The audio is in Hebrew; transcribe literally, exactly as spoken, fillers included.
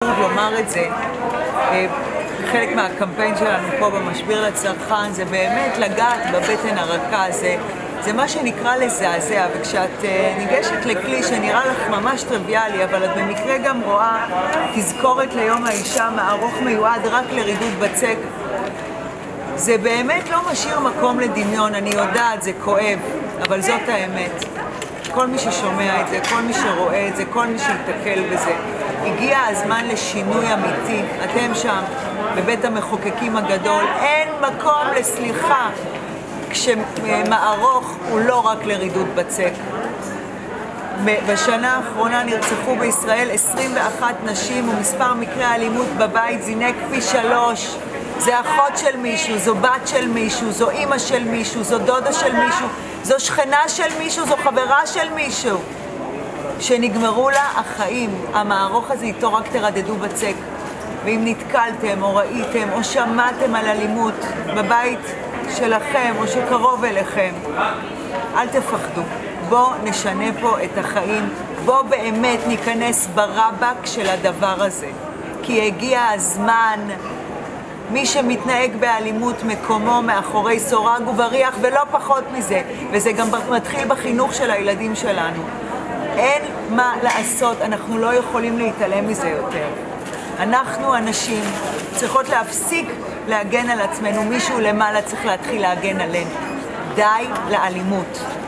חשוב לומר את זה. חלק מהקמפיין שלנו פה במשביר לצרכן זה באמת לגעת בבטן הרכה. זה, זה מה שנקרא לזעזע, וכשאת ניגשת לכלי שנראה לך ממש טריוויאלי, אבל את במקרה גם רואה תזכורת ליום האישה, מערוך מיועד רק לרידוד בצק, זה באמת לא משאיר מקום לדמיון. אני יודעת, זה כואב, אבל זאת האמת. כל מי ששומע את זה, כל מי שרואה את זה, כל מי שיתקל בזה, הגיע הזמן לשינוי אמיתי. אתם שם, בבית המחוקקים הגדול, אין מקום לסליחה כשמערוך הוא לא רק לרידוד בצק. בשנה האחרונה נרצחו בישראל עשרים ואחת נשים, ומספר מקרי האלימות בבית זינק פי שלוש. זה אחות של מישהו, זו בת של מישהו, זו אימא של מישהו, זו דודה של מישהו, זו שכנה של מישהו, זו חברה של מישהו. שנגמרו לה החיים. המערוך הזה איתו רק תרדדו בצק. ואם נתקלתם או ראיתם או שמעתם על אלימות בבית שלכם או שקרוב אליכם, אל תפחדו. בואו נשנה פה את החיים. בואו באמת ניכנס ברבק של הדבר הזה. כי הגיע הזמן. מי שמתנהג באלימות מקומו מאחורי סורג ובריח, ולא פחות מזה. וזה גם מתחיל בחינוך של הילדים שלנו. אין מה לעשות, אנחנו לא יכולים להתעלם מזה יותר. אנחנו אנשים צריכות להפסיק להגן על עצמנו, מישהו למעלה צריך להתחיל להגן עלינו. די לאלימות.